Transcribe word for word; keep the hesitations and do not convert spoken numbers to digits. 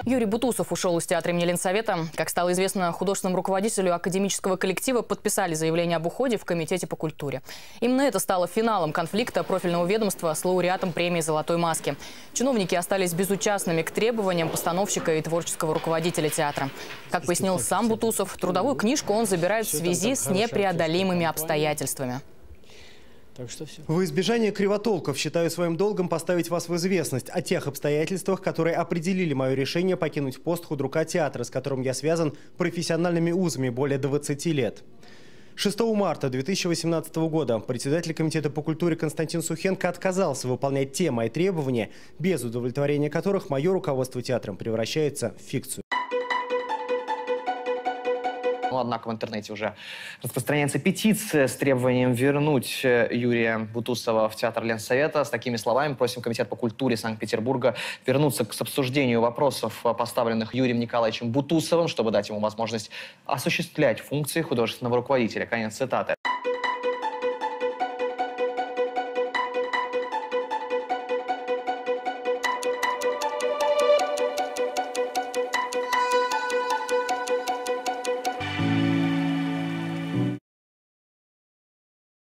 Юрий Бутусов ушел из театра имени Ленсовета. Как стало известно, художественному руководителю академического коллектива подписали заявление об уходе в Комитете по культуре. Именно это стало финалом конфликта профильного ведомства с лауреатом премии «Золотой маски». Чиновники остались безучастными к требованиям постановщика и творческого руководителя театра. Как пояснил сам Бутусов, трудовую книжку он забирает в связи с непреодолимыми обстоятельствами. Так что все. В избежание кривотолков считаю своим долгом поставить вас в известность о тех обстоятельствах, которые определили мое решение покинуть пост худрука театра, с которым я связан профессиональными узами более двадцати лет. шестого марта две тысячи восемнадцатого года председатель Комитета по культуре Константин Сухенко отказался выполнять те мои требования, без удовлетворения которых мое руководство театром превращается в фикцию. Но, однако в интернете уже распространяется петиция с требованием вернуть Юрия Бутусова в театр Ленсовета. С такими словами просим Комитет по культуре Санкт-Петербурга вернуться к обсуждению вопросов, поставленных Юрием Николаевичем Бутусовым, чтобы дать ему возможность осуществлять функции художественного руководителя. Конец цитаты.